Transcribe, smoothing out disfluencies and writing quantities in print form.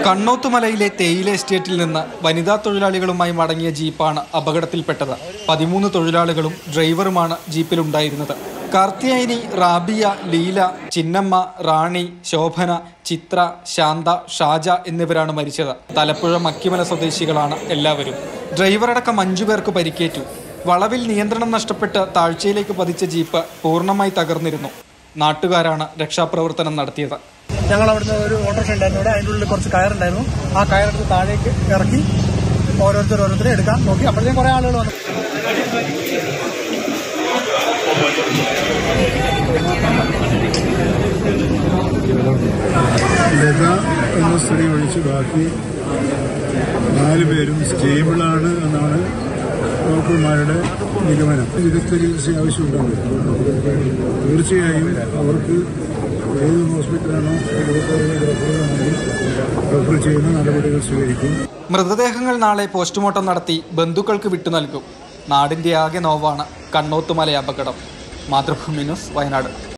കണ്ണോത്തുമലയിലെ തേയില എസ്റ്റേറ്റിൽ നിന്ന് വനിതാ തൊഴിലാളികളുമായി മടങ്ങിയ ജീപ്പാണ് അപകടത്തിൽപ്പെട്ടത്. 13 തൊഴിലാളികളും ഡ്രൈവറുമാണ് ജീപ്പിലുണ്ടായിരുന്നത്. കാർത്തിയായനി, റാബിയ, ലീല, ചിന്നമ്മ, റാണി, ശോഭന, ചിത്ര, ശാന്ത, ഷാജ എന്നിവരാണ് മരിച്ചത്. തലപ്പുഴ മക്കിമല സ്വദേശികളാണ് എല്ലാവരും. ഡ്രൈവറടക്കം 5 പേർക്ക് പരിക്കേറ്റു. വളവിൽ നിയന്ത്രണം നഷ്ടപ്പെട്ട് താഴ്ചയിലേക്ക് പതിച്ച ജീപ്പ് പൂർണ്ണമായി തകർന്നിരുന്നു. നാട്ടുകാരാണ് രക്ഷാപ്രവർത്തനം നടത്തിയത്. ഞങ്ങൾ അവിടുന്ന് ഒരു ഓട്ടോറിക്ഷ ഉണ്ടായിരുന്നു. ഇവിടെ അതിൻ്റെ ഉള്ളിൽ കുറച്ച് കയറുണ്ടായിരുന്നു. ആ കയറെടുത്ത് താഴേക്ക് ഇറക്കി ഓരോരുത്തരെ എടുക്കാൻ നോക്കി. അപ്പോഴത്തേക്കും കുറേ ആളുകൾ വന്നു. ലത എന്ന സ്ത്രീ ഒഴിച്ച് ബാക്കി 4 പേരും സ്റ്റേബിളാണ് എന്നാണ് ഡോക്ടർമാരുടെ നിഗമനം. വിദഗ്ധ ചികിത്സ ആവശ്യമുണ്ടാകും. തീർച്ചയായും അവർക്ക് ഏത് ഹോസ്പിറ്റലാണോ ഡോക്ടർ ചെയ്യുന്ന നടപടികൾ സ്വീകരിക്കും. മൃതദേഹങ്ങൾ നാളെ പോസ്റ്റ്മോർട്ടം നടത്തി ബന്ധുക്കൾക്ക് വിട്ടു നൽകും. നാടിന്റെ ആകെ നോവാണ് കണ്ണോത്തുമല അപകടം. മാതൃഭൂമി ന്യൂസ്, വയനാട്.